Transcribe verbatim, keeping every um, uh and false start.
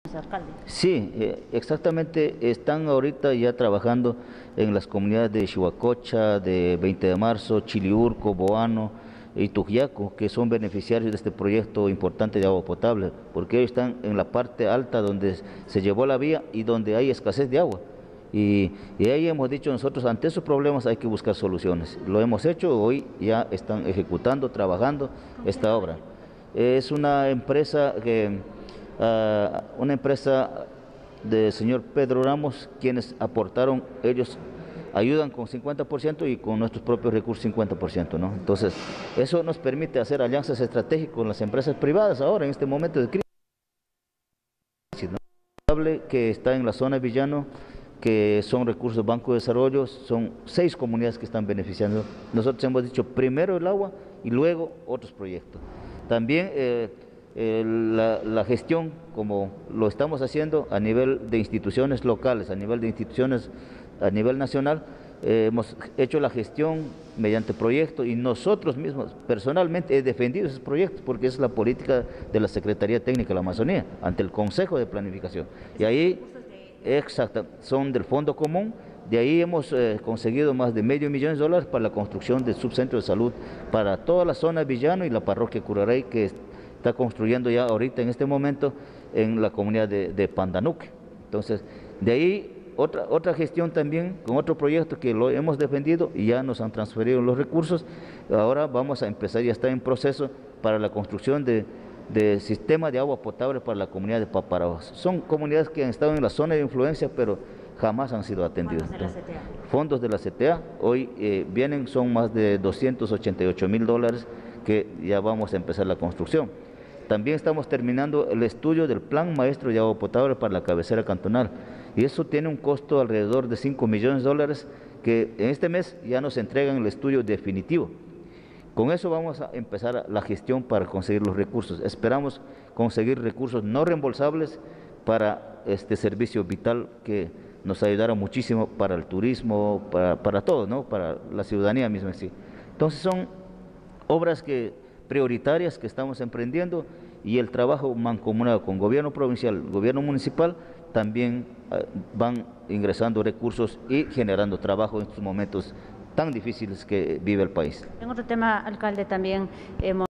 alcalde. Sí, eh, exactamente, están ahorita ya trabajando en las comunidades de Chihuacocha, de veinte de marzo, Chiliurco, Boano y Tujiaco, que son beneficiarios de este proyecto importante de agua potable, porque ellos están en la parte alta donde se llevó la vía y donde hay escasez de agua. Y, y ahí hemos dicho nosotros, ante esos problemas hay que buscar soluciones. Lo hemos hecho, hoy ya están ejecutando, trabajando esta obra. Es una empresa que... Uh, una empresa del señor Pedro Ramos, quienes aportaron, ellos ayudan con cincuenta por ciento y con nuestros propios recursos cincuenta por ciento, ¿no? Entonces, eso nos permite hacer alianzas estratégicas con las empresas privadas ahora, en este momento de crisis, ¿no? Que está en la zona de Villano, que son recursos Banco de Desarrollo, son seis comunidades que están beneficiando. Nosotros hemos dicho primero el agua y luego otros proyectos. También eh, Eh, la, la gestión, como lo estamos haciendo a nivel de instituciones locales, a nivel de instituciones a nivel nacional, eh, hemos hecho la gestión mediante proyectos y nosotros mismos personalmente he defendido esos proyectos porque es la política de la Secretaría Técnica de la Amazonía ante el Consejo de Planificación. Y ahí, exacto, son del Fondo Común. De ahí hemos eh, conseguido más de medio millón de dólares para la construcción del subcentro de salud para toda la zona de Villano y la parroquia Curarey, que está construyendo ya ahorita en este momento en la comunidad de, de Pandanuque. Entonces, de ahí otra, otra gestión también con otro proyecto que lo hemos defendido y ya nos han transferido los recursos. Ahora vamos a empezar, ya está en proceso para la construcción de, de sistema de agua potable para la comunidad de Paparaos. Son comunidades que han estado en la zona de influencia, pero jamás han sido atendidas. Fondos de la C T A. Fondos de la C T A, hoy eh, vienen, son más de doscientos ochenta y ocho mil dólares que ya vamos a empezar la construcción. También estamos terminando el estudio del Plan Maestro de Agua Potable para la cabecera cantonal y eso tiene un costo alrededor de cinco millones de dólares que en este mes ya nos entregan el estudio definitivo. Con eso vamos a empezar la gestión para conseguir los recursos. Esperamos conseguir recursos no reembolsables para este servicio vital que nos ayudará muchísimo para el turismo, para, para todo, ¿no? Para la ciudadanía misma en sí. Entonces son obras que prioritarias que estamos emprendiendo y el trabajo mancomunado con gobierno provincial, gobierno municipal, también uh, van ingresando recursos y generando trabajo en estos momentos tan difíciles que vive el país. En otro tema, alcalde, también hemos